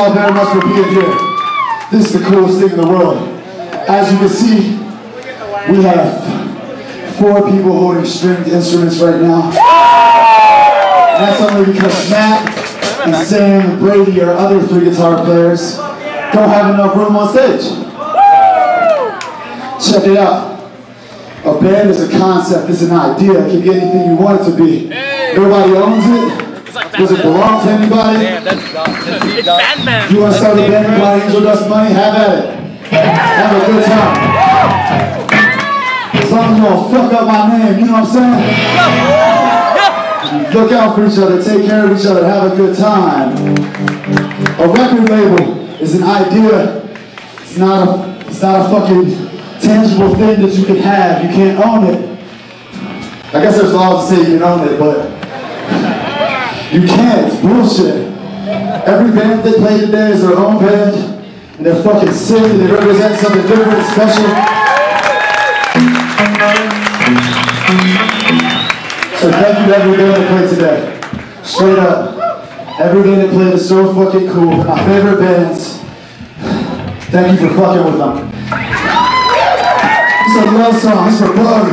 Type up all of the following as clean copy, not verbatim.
all very much for being here. This is the coolest thing in the world. As you can see, we have 4 people holding stringed instruments right now. And that's only because Matt and Sam and Brady, our other 3 guitar players, don't have enough room on stage. Check it out. A band is a concept, it's an idea. It can be anything you want it to be. Nobody owns it. Does it belong to anybody? It's Batman. You want to start a band and buy Angel Dust money? Have at it. Have a good time. As long as you don't fuck up my name, you know what I'm saying? Look out for each other, take care of each other, have a good time. A record label is an idea. It's not a fucking tangible thing that you can have. You can't own it. I guess there's laws to say you can own it, but you can't. It's bullshit. Every band they play today is their own band, and they're fucking sick, and they represent something different, special. So thank you to every band that played today. Straight up. Every band that played is so fucking cool. My favorite bands. Thank you for fucking with them. It's a love song. It's for Bug.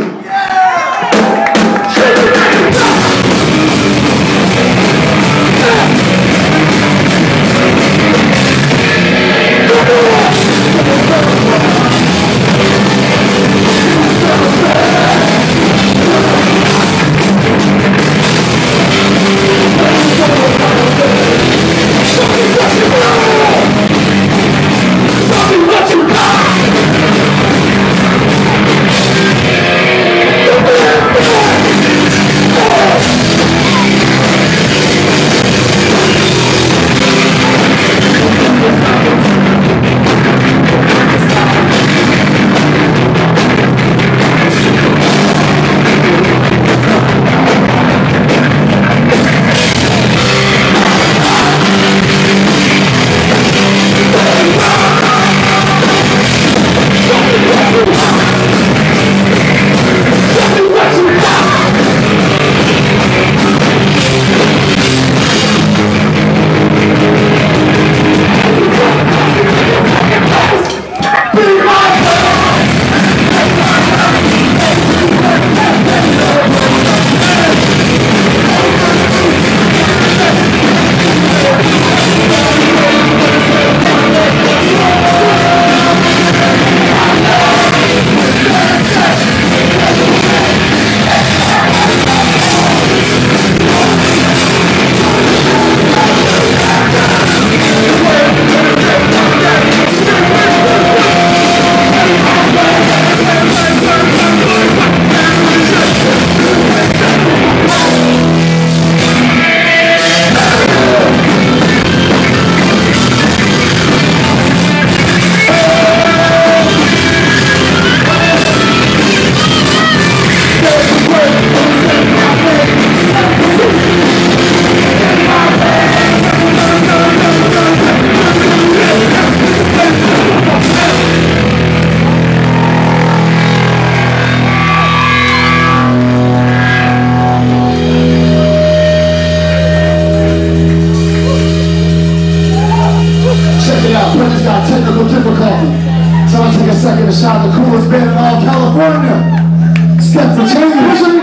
Second to shot the coolest band in all California. Step for change.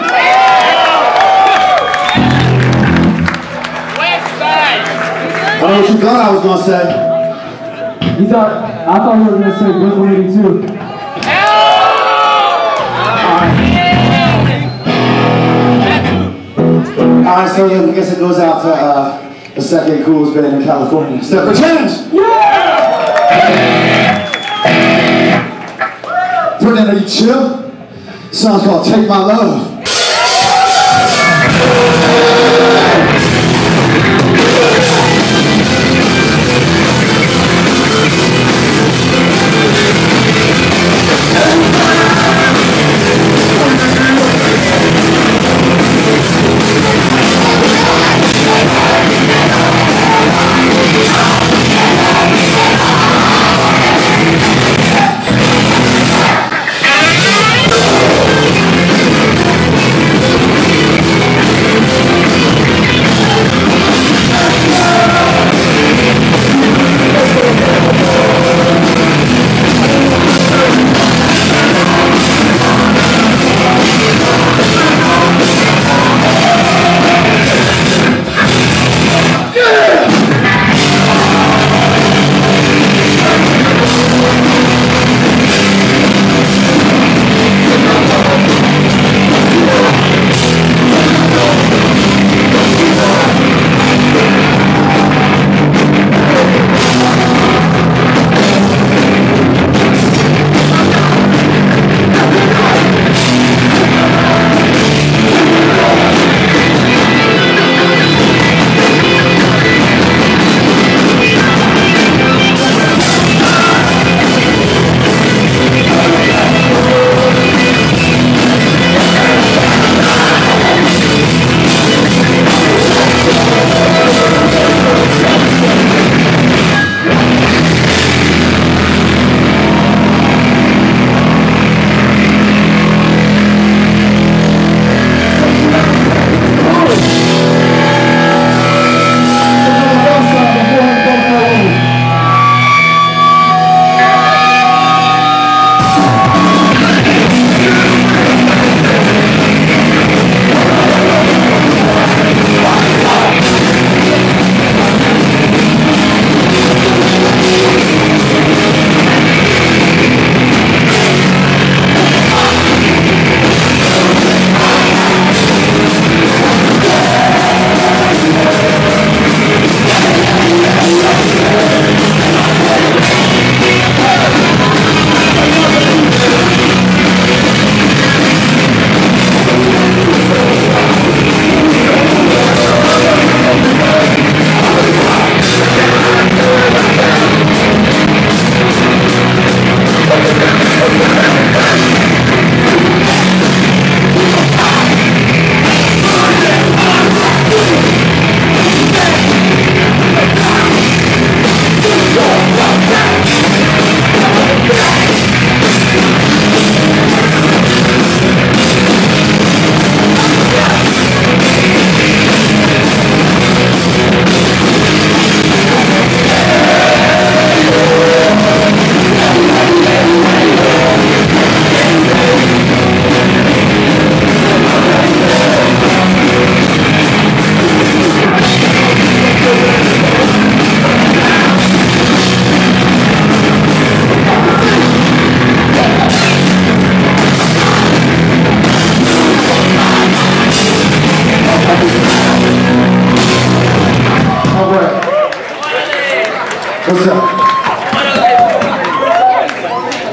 West side. I don't know what you thought I was gonna say. I thought you were gonna say Blink-182. Alright, so I guess it goes out to the second coolest band in California. Step for change. Brendan, are you chill? This song's called Take My Love.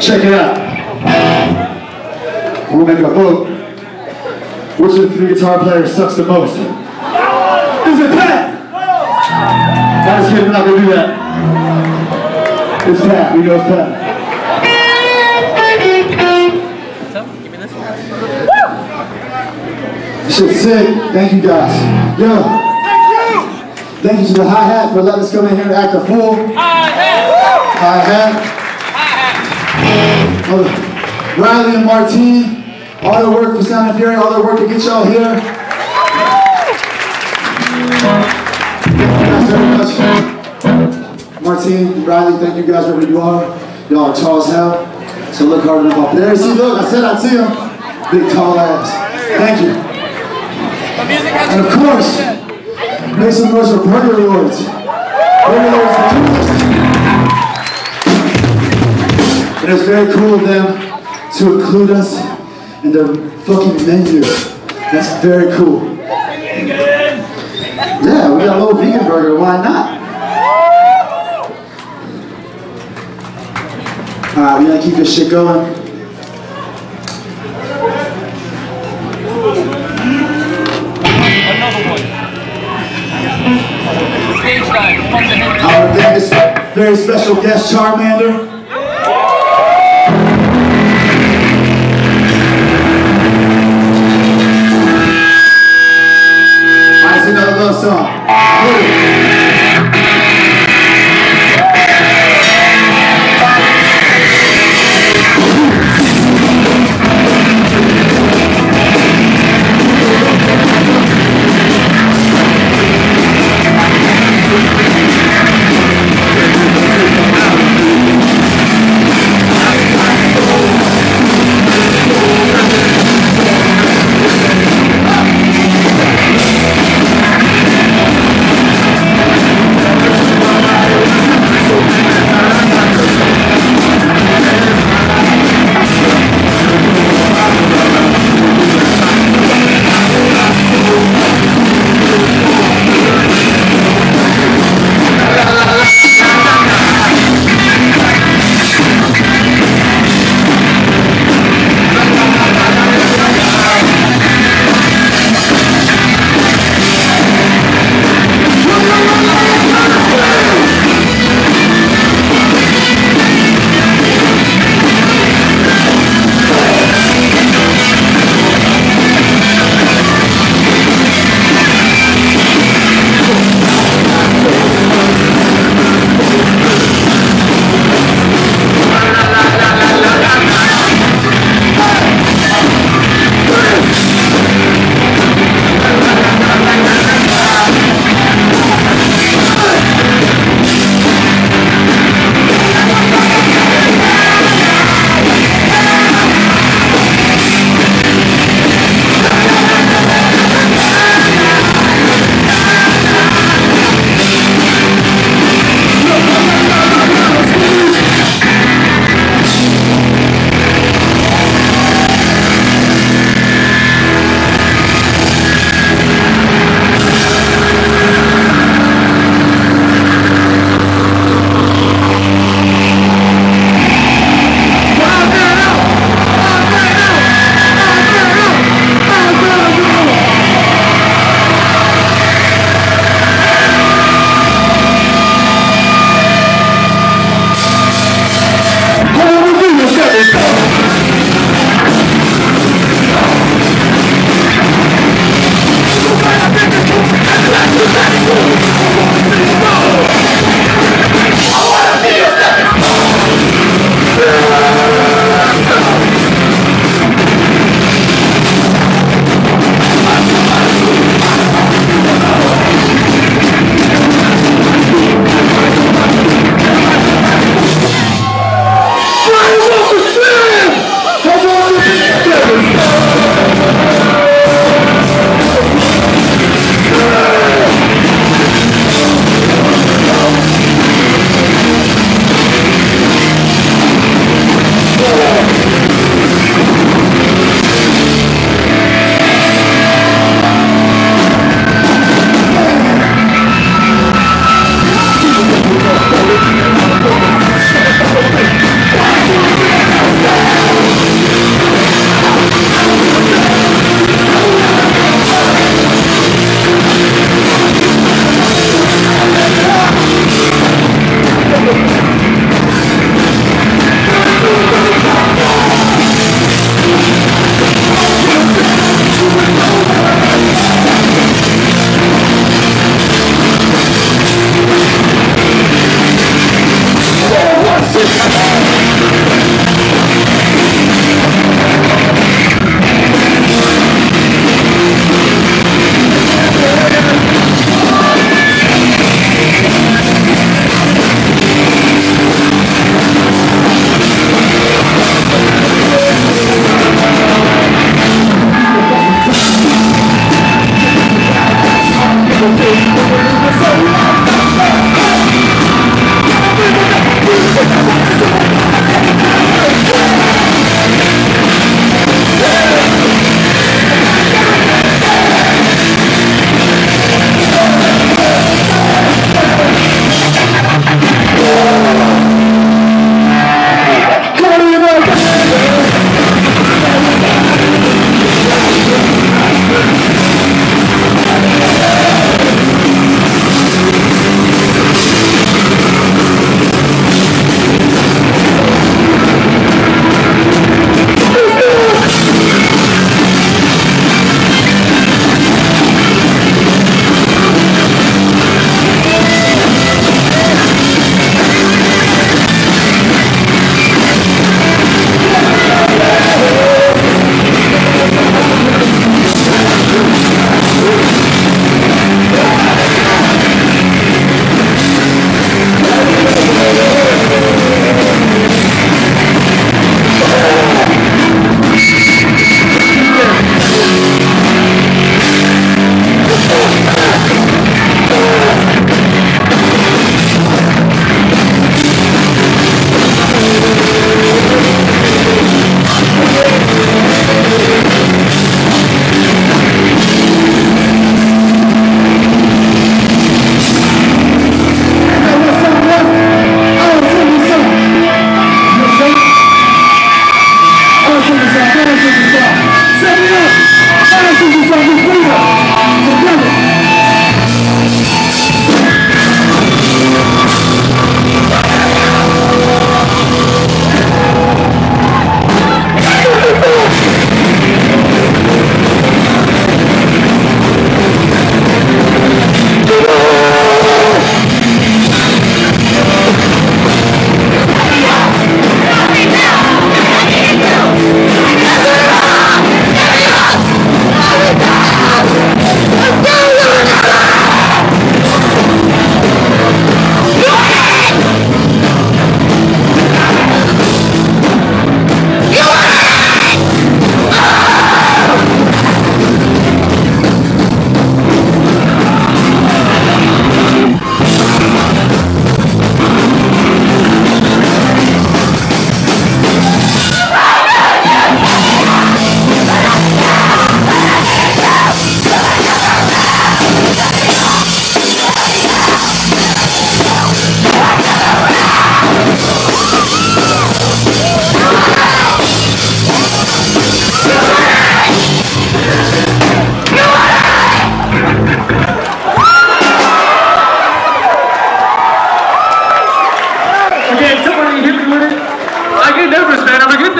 Check it out. We'll make a vote. Which of the three guitar players sucks the most? Is it Pat? I just kidding, we're not gonna do that. It's Pat, we know it's Pat. So, give me this one. This shit's sick. Thank you guys. Yo. Thank you to the hi-hat for letting us come in here and act a fool. Hi-hat. Riley and Martine, all their work for Sound and Fury, all their work to get y'all here. Thank you guys very much. Martine, Riley, thank you guys wherever you are. Y'all are tall as hell, so look hard enough up there. See, look, I said I'd see him. Big tall ass. Thank you. And of course, make some noise for Burger Lords. Burger Lords for $2. And it's very cool of them to include us in their fucking menu. That's very cool. Yeah, we got a little vegan burger, why not? Alright, we gotta keep this shit going. Another one. Stage dive. I want to thank this very special guest, Charmander. Alright, it's another love song.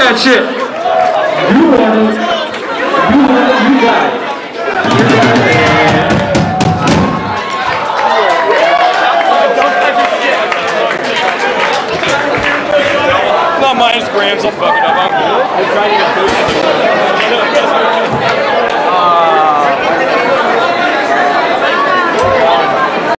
that shit. You want it. You want it. You got it. You got it. It's not my Instagrams, I'll fuck it up. I'm good. I'm trying to get